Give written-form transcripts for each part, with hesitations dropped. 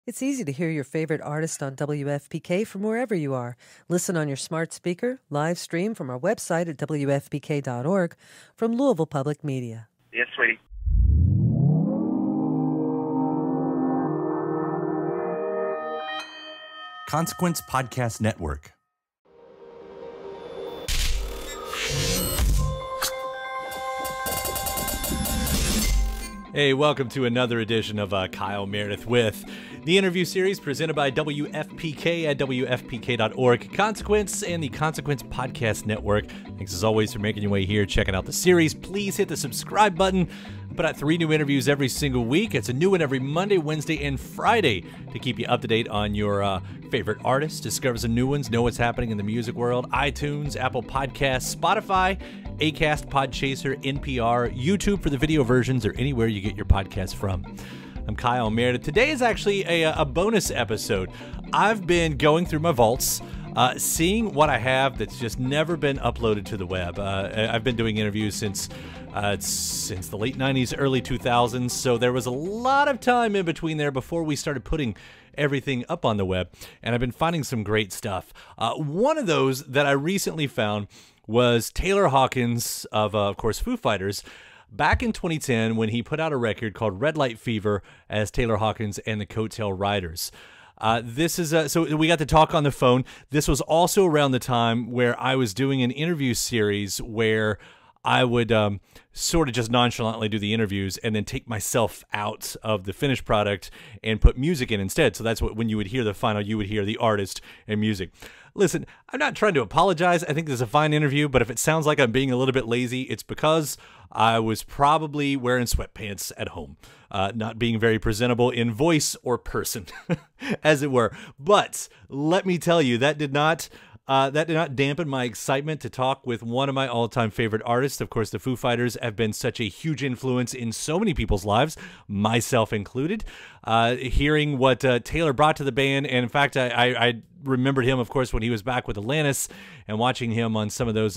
It's easy to hear your favorite artist on WFPK from wherever you are. Listen on your smart speaker, live stream from our website at WFPK.org from Louisville Public Media. Yes, sweetie. Consequence Podcast Network. Hey, welcome to another edition of Kyle Meredith with the interview series presented by WFPK at WFPK.org, Consequence, and the Consequence Podcast Network. Thanks as always for making your way here, checking out the series. Please hit the subscribe button. I put out 3 new interviews every single week. It's a new one every Monday, Wednesday, and Friday to keep you up to date on your favorite artists, discover some new ones, know what's happening in the music world. iTunes, Apple Podcasts, Spotify, Acast, Podchaser, NPR, YouTube for the video versions, or anywhere you get your podcasts from. I'm Kyle Meredith. Today is actually a bonus episode. I've been going through my vaults, seeing what I have that's just never been uploaded to the web. I've been doing interviews since the late 90s, early 2000s, so there was a lot of time in between there before we started putting everything up on the web, and I've been finding some great stuff. One of those that I recently found was Taylor Hawkins of course, Foo Fighters, back in 2010 when he put out a record called Red Light Fever as Taylor Hawkins and the Coattail Riders. This is so we got to talk on the phone. This was also around the time where I was doing an interview series where I would sort of just nonchalantly do the interviews and then take myself out of the finished product and put music in instead. So that's what, when you would hear the final, you would hear the artist and music. Listen, I'm not trying to apologize. I think this is a fine interview, but if it sounds like I'm being a little bit lazy, it's because I was probably wearing sweatpants at home, not being very presentable in voice or person, as it were. But let me tell you, that did not dampen my excitement to talk with one of my all-time favorite artists. Of course, the Foo Fighters have been such a huge influence in so many people's lives, myself included. Hearing what Taylor brought to the band, and in fact, I remembered him, of course, when he was back with Atlantis, and watching him on some of those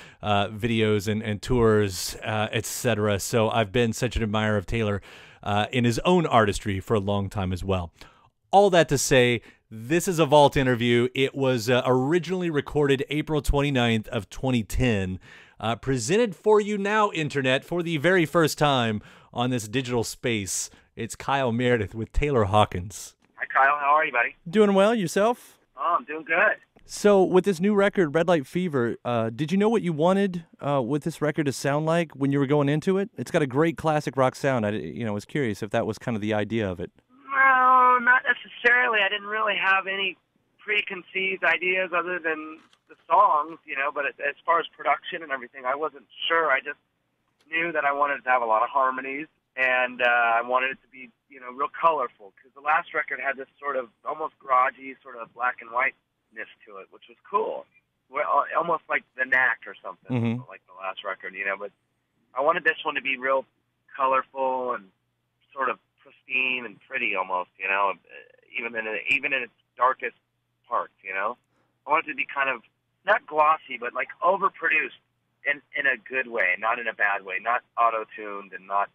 videos and tours, etc. So I've been such an admirer of Taylor in his own artistry for a long time as well. All that to say, this is a vault interview. It was originally recorded April 29th of 2010, presented for you now, Internet, for the very first time on this digital space. It's Kyle Meredith with Taylor Hawkins. Hi, Kyle. How are you, buddy? Doing well, yourself? Oh, I'm doing good. So with this new record, Red Light Fever, did you know what you wanted with this record to sound like when you were going into it? It's got a great classic rock sound. I was curious if that was kind of the idea of it. No, not necessarily. I didn't really have any preconceived ideas other than the songs, but as far as production and everything, I wasn't sure. I just knew that I wanted it to have a lot of harmonies, and I wanted it to be, real colorful, because the last record had this sort of almost garagey, sort of black and whiteness to it, which was cool. Well, almost like The Knack or something, like the last record, but I wanted this one to be real colorful and sort of pristine and pretty almost, even in its darkest parts, I wanted it to be kind of not glossy, but like overproduced in a good way, not in a bad way, not auto-tuned and not,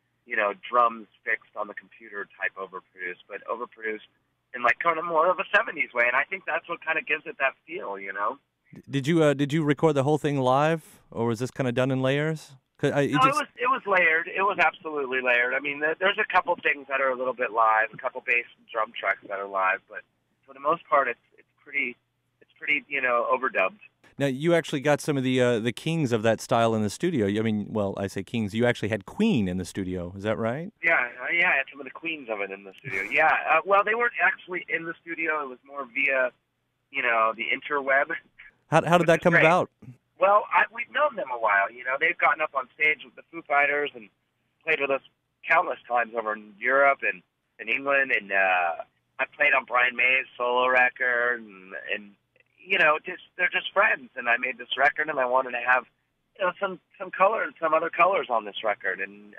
drums fixed on the computer type overproduced, but overproduced in like kind of more of a 70's way, and I think that's what kind of gives it that feel, Did you record the whole thing live, or was this kind of done in layers? It was layered. It was absolutely layered. I mean, there's a couple things that are a little bit live, a couple bass and drum tracks that are live, but for the most part, it's pretty overdubbed. Now, you actually got some of the kings of that style in the studio. I mean, well, I say kings. You actually had Queen in the studio. Is that right? Yeah, I had some of the queens of it in the studio. Yeah, well, they weren't actually in the studio. It was more via, the interweb. How did that come about? Well, we've known them a while. They've gotten up on stage with the Foo Fighters and played with us countless times over in Europe and in England. And I played on Brian May's solo record. And they're just friends. And I made this record, and I wanted to have some color and some other colors on this record. And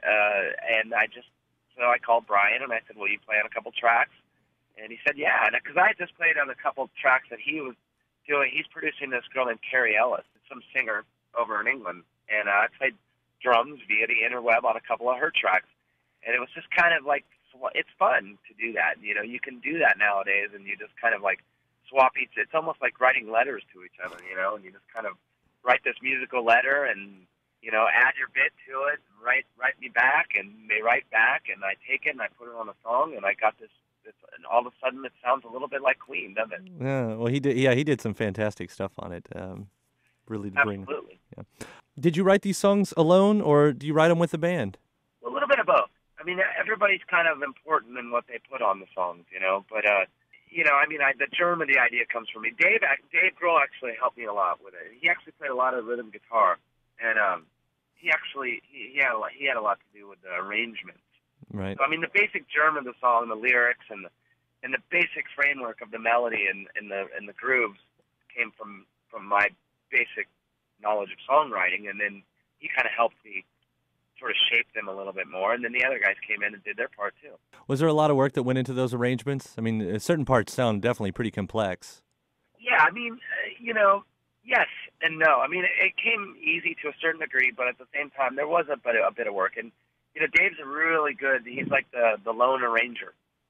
I called Brian, and I said, will you play on a couple tracks? And he said, yeah. And because I had just played on a couple tracks that he was doing. He's producing this girl named Carrie Ellis, some singer over in England, and I played drums via the interweb on a couple of her tracks, and it was just kind of like it's fun to do that. You know, you can do that nowadays, and you just kind of like swap each. It's almost like writing letters to each other, you know, and you just kind of write this musical letter and, you know, add your bit to it, and write me back, and they write back, and I take it and I put it on a song, and I got this, and all of a sudden it sounds a little bit like Queen, doesn't it? Yeah, well, he did. Yeah, he did some fantastic stuff on it. Really to bring. Absolutely. Yeah. Did you write these songs alone, or do you write them with the band? A little bit of both. I mean, everybody's kind of important in what they put on the songs, you know. But you know, I mean, the germ of the idea comes from me. Dave Grohl actually helped me a lot with it. He actually played a lot of rhythm guitar, and he had a lot to do with the arrangements. Right. So, I mean, the basic germ of the song, the lyrics, and the basic framework of the melody and the grooves came from my basic knowledge of songwriting, and then he kind of helped me sort of shape them a little bit more, and then the other guys came in and did their part too. Was there a lot of work that went into those arrangements? I mean, certain parts sound definitely pretty complex. Yeah, I mean, you know, yes and no. I mean, it came easy to a certain degree, but at the same time, there was a bit of work. And you know, Dave's a really good. He's like the lone arranger.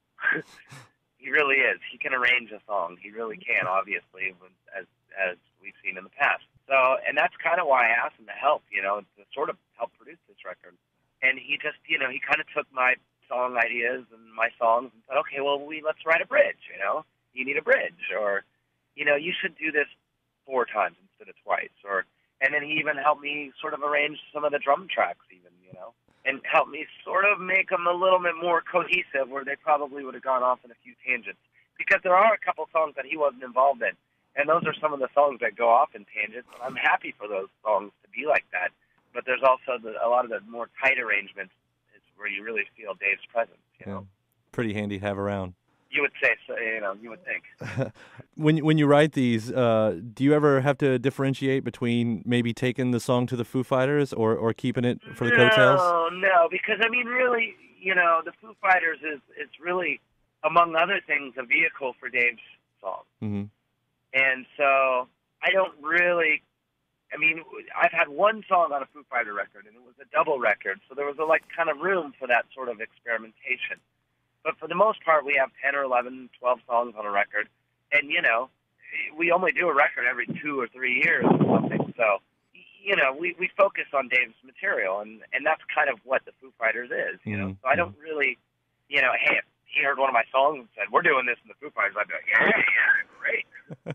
He really is. He can arrange a song. He really can, obviously, as we've seen in the past. So, and that's kind of why I asked him to help, you know, to sort of help produce this record. And he just, you know, he kind of took my song ideas and my songs and said, okay, well, let's write a bridge, you know. You need a bridge, or, you know, you should do this 4 times instead of twice. And then he even helped me sort of arrange some of the drum tracks even, you know, and helped me sort of make them a little bit more cohesive where they probably would have gone off in a few tangents. Because there are a couple songs that he wasn't involved in. And those are some of the songs that go off in tangents. And I'm happy for those songs to be like that. But there's also a lot of the more tight arrangements is where you really feel Dave's presence, you know. Pretty handy to have around. You would say so, you know, you would think. When you write these, do you ever have to differentiate between maybe taking the song to the Foo Fighters or keeping it for the Coattails? No, because, I mean, really, you know, the Foo Fighters is really, among other things, a vehicle for Dave's song. Mm-hmm. And so I don't really, I mean, I've had one song on a Foo Fighter record, and it was a double record, so there was a, like, kind of room for that sort of experimentation. But for the most part, we have 10 or 11, 12 songs on a record, and, you know, we only do a record every 2 or 3 years or something, so, you know, we focus on Dave's material, and that's kind of what the Foo Fighters is, you know. So I don't really, you know, hey, if he heard one of my songs and said, we're doing this in the Foo Fighters, I'd be like, yeah, great.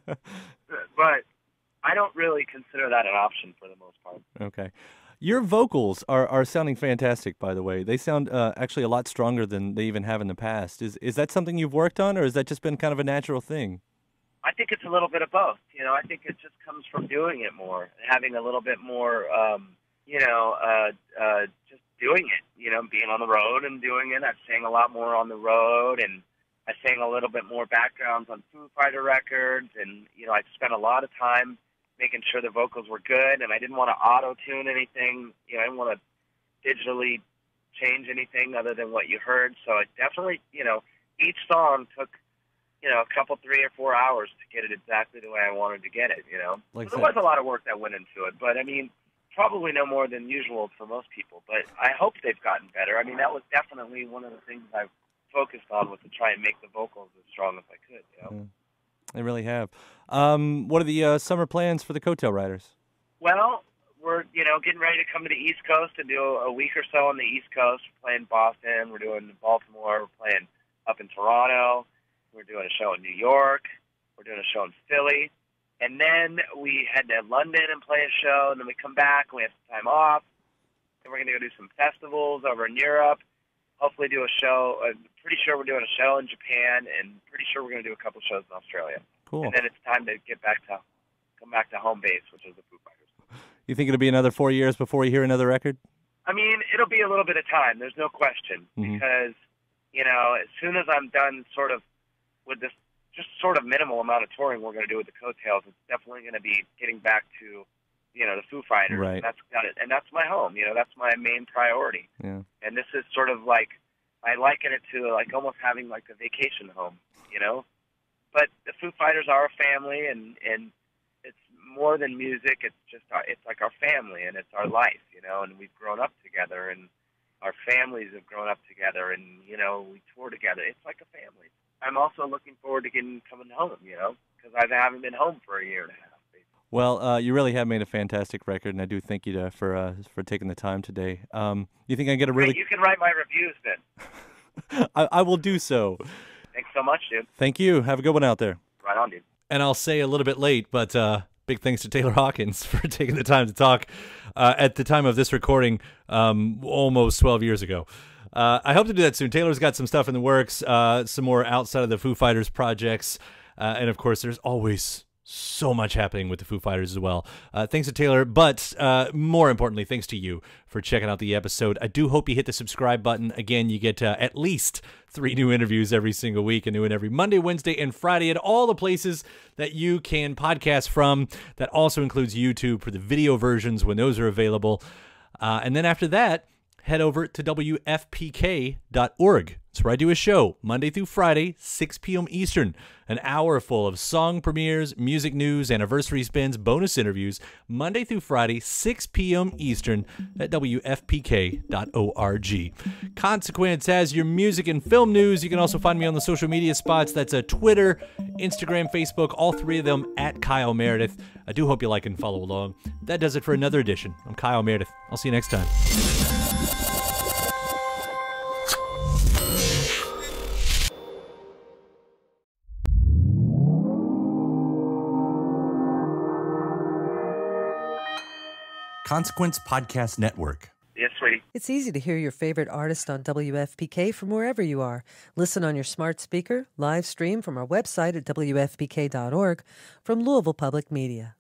But I don't really consider that an option for the most part. Okay. Your vocals are sounding fantastic, by the way. They sound actually a lot stronger than they even have in the past. Is that something you've worked on, or has that just been kind of a natural thing? I think it's a little bit of both. You know, I think it just comes from doing it more, having a little bit more, you know, just doing it, you know, being on the road and doing it. I sang a lot more on the road, and I sang a little bit more backgrounds on Foo Fighter records, and, you know, I spent a lot of time making sure the vocals were good, and I didn't want to auto-tune anything. You know, I didn't want to digitally change anything other than what you heard. So it definitely, you know, each song took, you know, a couple, 3 or 4 hours to get it exactly the way I wanted to get it, you know. Like so there was a lot of work that went into it, but, I mean, probably no more than usual for most people. But I hope they've gotten better. I mean, that was definitely one of the things I focused on, was to try and make the vocals as strong as I could, you know. They really have. What are the summer plans for the Coattail Riders? Well, we're, you know, getting ready to come to the East Coast and do a week or so on the East Coast. We're playing Boston. We're doing Baltimore. We're playing up in Toronto. We're doing a show in New York. We're doing a show in Philly. And then we head to London and play a show. And then we come back and we have some time off. And we're going to go do some festivals over in Europe. Hopefully do a show. I'm pretty sure we're doing a show in Japan, and pretty sure we're going to do a couple shows in Australia. Cool. And then it's time to come back to home base, which is the Foo Fighters. You think it'll be another 4 years before you hear another record? I mean, it'll be a little bit of time. There's no question. Because, you know, as soon as I'm done sort of with this just sort of minimal amount of touring we're going to do with the Coattails, it's definitely going to be getting back to, you know, the Foo Fighters. Right. And that's my home. You know, that's my main priority. Yeah. And this is sort of like, I liken it to like almost having like a vacation home, you know. But the Foo Fighters are a family, and it's more than music. It's just it's like our family, and it's our life, you know. And we've grown up together, and our families have grown up together, and, you know, we tour together. It's like a family. I'm also looking forward to coming home, you know, because I haven't been home for a year and a half. Well, you really have made a fantastic record, and I do thank you for taking the time today. You think I get a really... You can write my reviews then. I will do so. Thanks so much, dude. Thank you. Have a good one out there. Right on, dude. And I'll say a little bit late, but big thanks to Taylor Hawkins for taking the time to talk at the time of this recording almost 12 years ago. I hope to do that soon. Taylor's got some stuff in the works, some more outside of the Foo Fighters projects, and of course there's always so much happening with the Foo Fighters as well. Thanks to Taylor, but more importantly, thanks to you for checking out the episode. I do hope you hit the subscribe button. Again, you get at least 3 new interviews every single week, a new one every Monday, Wednesday, and Friday at all the places that you can podcast from. That also includes YouTube for the video versions when those are available. And then after that, head over to WFPK.org. That's where I do a show Monday through Friday, 6 p.m. Eastern. An hour full of song premieres, music news, anniversary spins, bonus interviews, Monday through Friday, 6 p.m. Eastern at WFPK.org. Consequence has your music and film news. You can also find me on the social media spots. That's Twitter, Instagram, Facebook, all 3 of them at Kyle Meredith. I do hope you like and follow along. That does it for another edition. I'm Kyle Meredith. I'll see you next time. Consequence Podcast Network. Yes, sweetie. It's easy to hear your favorite artist on WFPK from wherever you are. Listen on your smart speaker, live stream from our website at WFPK.org from Louisville Public Media.